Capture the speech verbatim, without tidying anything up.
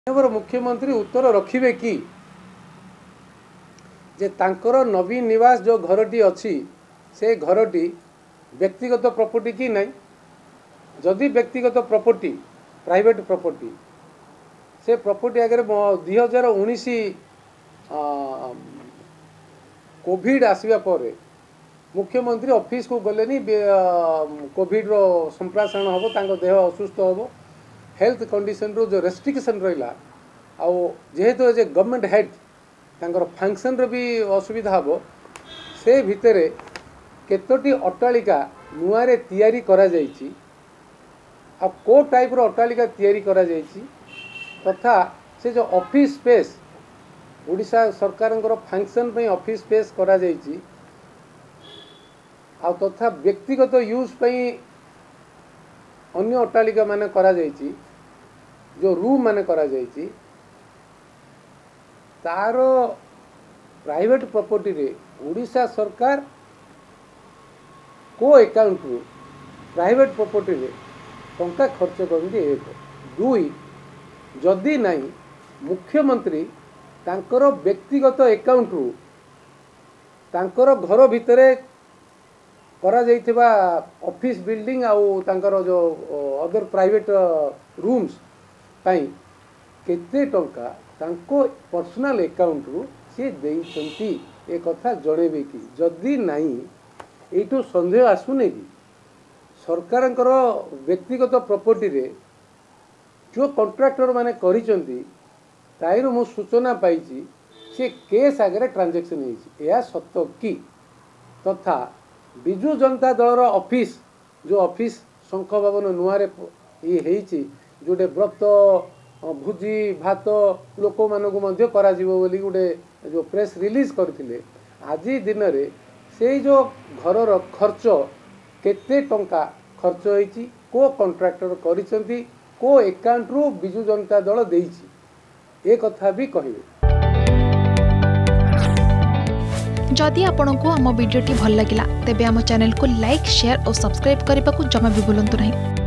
मुख्यमंत्री उत्तर रखिबे कि जे तांकर नवीन निवास जो घरटी अच्छी से घरटी व्यक्तिगत प्रॉपर्टी कि नहीं। जदि व्यक्तिगत प्रॉपर्टी प्राइवेट प्रॉपर्टी से प्रॉपर्टी आगे दुई हजार उन्नीस कोविड आसवा पर मुख्यमंत्री ऑफिस को गले कोविड रो संप्राषण हम तांको देह असुस्थ हम हेल्थ कंडीशन रो जो रेस्ट्रिक्शन रहा जेहेतु एज ए गवर्नमेंट हेड तांकर फंक्शन रो भी असुविधा हम से भितर केतोटी अट्टालिका नुआरे तैयारी करा जाइछि आ को टाइप रो अट्टालिका तैयारी करा जाइछि तथा से जो ऑफिस स्पेस ओडिशा सरकार फंक्शन पे ऑफिस स्पेस करा जाइछि आ तथा व्यक्तिगत यूज पई अन्य अट्टालिका माने करा जाइछि जो रूम माने करा जाइछि तार प्राइवेट प्रॉपर्टी रे ओडिशा सरकार को अकाउंट रू प्राइवेट प्रॉपर्टी रे टंका खर्च करते एक दुई जदि नहीं मुख्यमंत्री तांकर व्यक्तिगत अकाउंट रू तांकर घर भितरे करा जाइथिबा ऑफिस बिल्डिंग आउ तांकर जो अदर प्राइवेट रूम्स पाई केते टंका तांको पर्सनल अकाउंट रू से देइछंती ए कथा जणेबे कि जदि नहीं एटू संदेह आसुने कि सरकारंकर व्यक्तिगत प्रॉपर्टी रे जो कॉन्ट्रैक्टर माने करिसंती ताइरो मु सूचना पाइछि से केस आगे ट्रांजैक्शन होइछि या सत्य कि तथा बिजु जनता दल ऑफिस जो ऑफिस शंख भवन नुआरे ये होइछि जोटे व्रत भोजी भात लोक मानक मध्य करा जीवो बोली गोटे जो प्रेस रिलीज करथिले आज दिन रे से जो घर खर्च केते टंका खर्च होइछि को कॉन्ट्रैक्टर करिसंती को अकाउंट रू बिजु जनता दल देइछि ए कथा भी कहिबे। जदि आपंक आम भिडी भल लगा तेब आम चैनल को लाइक शेयर और सब्सक्राइब करने को जमा भी भूलु नहीं।